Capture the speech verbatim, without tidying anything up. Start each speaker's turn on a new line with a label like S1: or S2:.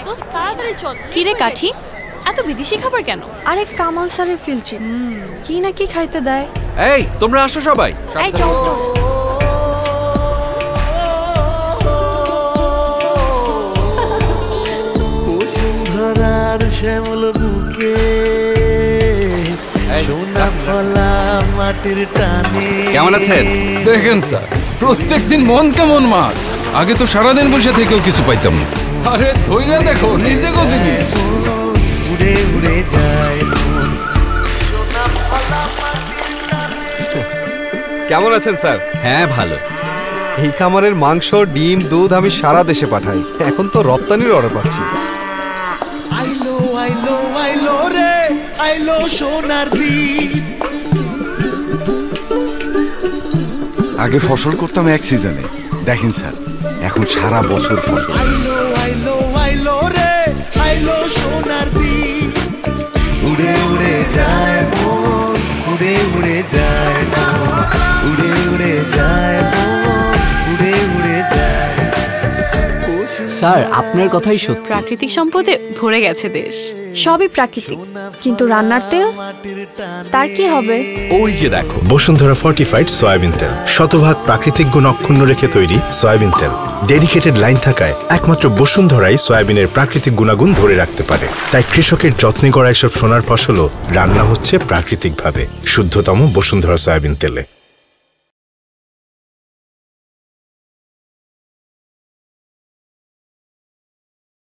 S1: কিরে কাঠি, এত বিদেশি খাবার কেন?
S2: আরে কামাল স্যারের ফিল্ডট্রিপ, কি না কি খাইতে দেয়।
S3: এই তোমরা আসো সবাই।
S2: এই চল চল।
S4: বসুন্ধরার শ্যামল বুকে সোনা ফলা মাটির টানে।
S3: কেমন আছেন?
S5: দেখেন স্যার, প্রত্যেকদিন মন কেমন মাছ। আগে তো সারাদিন বসে থেকেও কিছু পাইতাম না। আরে ধইরা দেখো, নিজে গজিনি।
S4: উড়ে উড়ে যায়।
S3: কেমন আছেন স্যার?
S6: হ্যাঁ ভালো।
S7: এই খামারের মাংস, ডিম, দুধ আমি সারা দেশে পাঠাই। এখন তো রপ্তানির অর্ডার পাচ্ছি।
S4: আইলো আইলো আইলো রে আইলো সোনার দিন।
S8: আগে ফসল করতাম এক সিজনে, দেখেন স্যার এখন সারা বছর ফসল।
S4: আইলো আইলো আইলো রে আইলো সোনার দিন। উড়ে উড়ে যায় মন, উড়ে উড়ে যায় মন, উড়ে উড়ে যায় মন, উড়ে উড়ে যায়।
S6: স্যার আপনার কথাই সত্যি,
S1: প্রাকৃতিক সম্পদে ভরে গেছে দেশ।
S2: সবই প্রাকৃতিক, কিন্তু রান্নার তেল তার কি হবে?
S9: ওই যে দেখো, বসুন্ধরা ফর্টিফাইড সয়াবিন তেল, শতভাগ প্রাকৃতিক গুণ অক্ষুণ্ণ রেখে তৈরি সয়াবিন তেল। ডেডিকেটেড লাইন থাকায় একমাত্র বসুন্ধরাই সয়াবিনের প্রাকৃতিক গুণাগুণ ধরে রাখতে পারে। তাই কৃষকের যত্নে গড়া এসব সোনার ফসলও রান্না হচ্ছে প্রাকৃতিকভাবে, শুদ্ধতম বসুন্ধরা সয়াবিন তেলে।